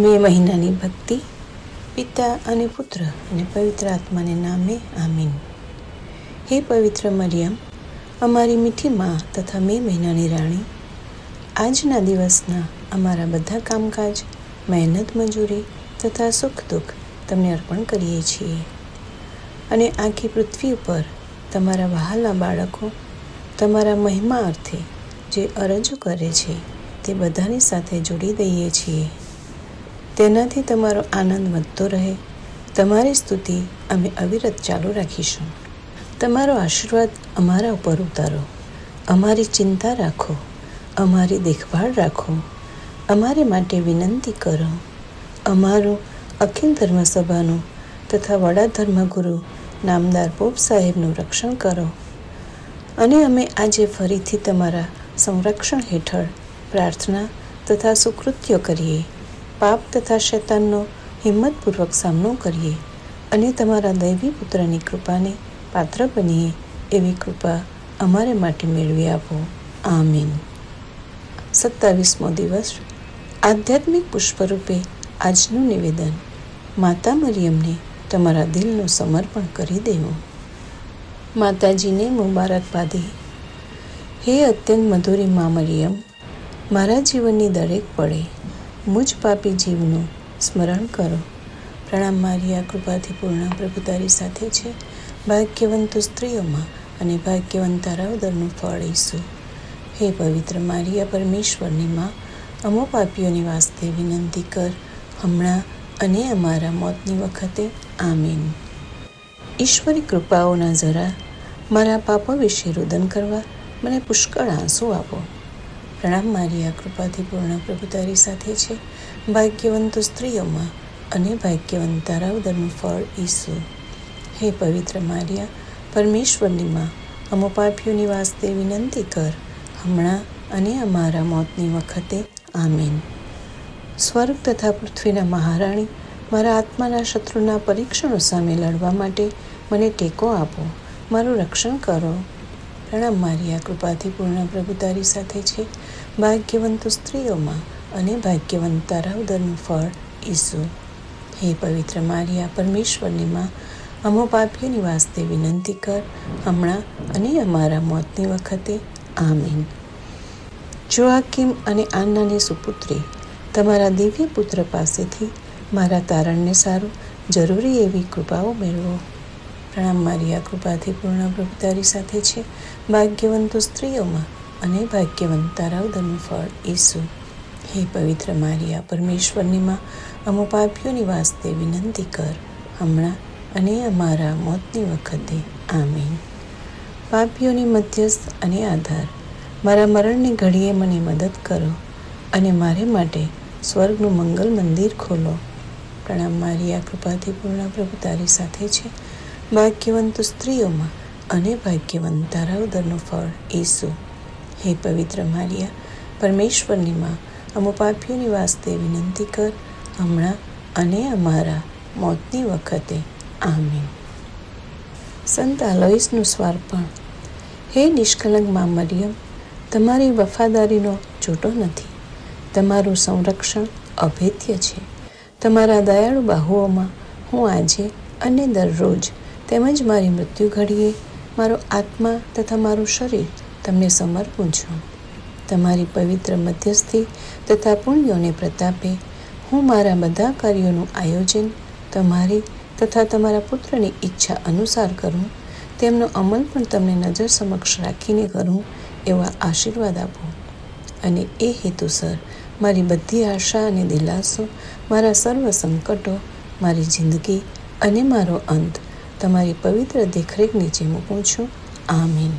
મે મહિનાની ભક્તિ. પિતા અને પુત્ર અને પવિત્ર આત્માને નામે આમીન. હે પવિત્ર મરિયમ, અમારી મીઠી મા તથા મે મહિનાની રાણી, આજના દિવસના અમારા બધા કામકાજ, મહેનત મજૂરી તથા સુખ દુઃખ તમને અર્પણ કરીએ છીએ અને આખી પૃથ્વી ઉપર તમારા વહાલા બાળકો તમારા મહિમા અર્થે જે અરજો કરે છે તે બધાની સાથે જોડી દઈએ છીએ. તેનાથી તમારો આનંદ વધતો રહે. તમારી સ્તુતિ અમે અવિરત ચાલુ રાખીશું. તમારો આશીર્વાદ અમારા ઉપર ઉતારો. અમારી ચિંતા રાખો, અમારી દેખભાળ રાખો, અમારે માટે વિનંતી કરો. અમારું અખિલ ધર્મસભાનું તથા વડા ધર્મગુરુ નામદાર પોપ સાહેબનું રક્ષણ કરો અને અમે આજે ફરીથી તમારા સંરક્ષણ હેઠળ પ્રાર્થના તથા સુકૃત્યો કરીએ, પાપ તથા શૈતાનનો હિંમતપૂર્વક સામનો કરીએ અને તમારા દૈવી પુત્રની કૃપાને પાત્ર બનીએ એવી કૃપા અમારે માટે મેળવી આપો. આમીન. 27મો દિવસ. આધ્યાત્મિક પુષ્પરૂપે આજનું નિવેદન. માતા મરિયમને તમારા દિલનું સમર્પણ કરી દેવું. માતાજીને મુબારકબાદી. હે અત્યંત મધુરી મા મરિયમ, મારા જીવનની દરેક પળે મુજ પાપી જીવનું સ્મરણ કરો. પ્રણામ મારિયા, કૃપાથી પૂર્ણ, પ્રભુ તારી સાથે છે. ભાગ્યવંત સ્ત્રીઓમાં અને ભાગ્યવંત તારા ઉદરનું ફળ ઈસુ. હે પવિત્ર મારિયા, પરમેશ્વરની માં, અમો પાપીઓની વાસ્તે વિનંતી કર, હમણાં અને અમારા મોતની વખતે. આમીન. ઈશ્વરી કૃપાઓના જરા મારા પાપો વિશે રુદન કરવા મને પુષ્કળ આંસુ આપો. પ્રણામ મારિયા, કૃપાથી પૂર્ણ, પ્રભુ તારી સાથે છે. ભાગ્યવંત સ્ત્રીઓમાં અને ભાગ્યવંત તારા ઉદરનું ફળ ઈસુ. હે પવિત્ર મારિયા, પરમેશ્વરની માં, અમો પાપીઓની વાસ્તે વિનંતી કર, હમણાં અને અમારા મોતની વખતે. આમીન. સ્વર્ગ તથા પૃથ્વીના મહારાણી, મારા આત્માના શત્રુના પરીક્ષણો સામે લડવા માટે મને ટેકો આપો, મારું રક્ષણ કરો. પ્રણામ મારિયા, કૃપાથી પૂર્ણ, પ્રભુ તારી સાથે છે. ભાગ્યવંત સ્ત્રીઓમાં અને ભાગ્યવંત તારા ઉદરનું ફળ ઈસુ. હે પવિત્ર મારિયા, પરમેશ્વરની માં, અમો પાપીઓની વાસ્તે વિનંતી કર, હમણાં અને અમારા મોતની વખતે. આમીન. જોઆકીમ અને આન્નાની સુપુત્રી, તમારા દિવ્ય પુત્ર પાસેથી મારા તારણને સારું જરૂરી એવી કૃપાઓ મેળવો. પ્રણામ મારિયા, કૃપાથી પૂર્ણ, પ્રભુ તારી સાથે છે. ભાગ્યવંત સ્ત્રીઓમાં અને ભાગ્યવંત તારા ઉદરનું ફળ ઈસુ. હે પવિત્ર મારિયા, પરમેશ્વરની માં, અમો પાપીઓની વાસ્તે વિનંતી કર, હમણાં અને અમારા મોતની વખતે. આમીન. પાપીઓની મધ્યસ્થ અને આધાર, મારા મરણની ઘડીએ મને મદદ કરો અને મારે માટે સ્વર્ગનું મંગલ મંદિર ખોલો. પ્રણામ મારિયા, કૃપાથી પૂર્ણ, પ્રભુ તારી સાથે છે. ભાગ્યવંત સ્ત્રીઓમાં અને ભાગ્યવંત તારા ઉદરનું ફળ ઈસુ. હે પવિત્ર મારિયા, પરમેશ્વરની માં, અમો પાપીઓની વાસ્તે વિનંતી કર, હમણાં અને અમારા મોતની વખતે. આમીન. સંત આલોઈસનું સ્વાર્પણ. હે નિષ્કલંક મા મરિયમ, તમારી વફાદારીનો જોટો નથી. તમારું સંરક્ષણ અભેદ્ય છે. તમારા દયાળુ બાહુઓમાં હું આજે અને દરરોજ તેમજ મારી મૃત્યુ ઘડીએ મારો આત્મા તથા મારું શરીર તમને સમર્પું છું. તમારી પવિત્ર મધ્યસ્થી તથા પુણ્યોને પ્રતાપે હું મારા બધા કાર્યોનું આયોજન તમારી તથા તમારા પુત્રની ઈચ્છા અનુસાર કરું, તેમનો અમલ પણ તમને નજર સમક્ષ રાખીને કરું એવા આશીર્વાદ આપો. અને એ હેતુસર મારી બધી આશા અને દિલાસો, મારા સર્વ સંકટો, મારી જિંદગી અને મારો અંત તમારી પવિત્ર દેખરેખ નીચે મૂકું છું. આમીન.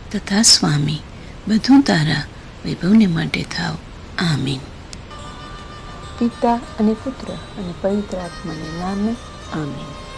તથા સ્વામી બધું તારા વૈભવને માટે થાવ. આમીન. પિતા અને પુત્ર અને પવિત્ર આત્માને નામે. આમીન.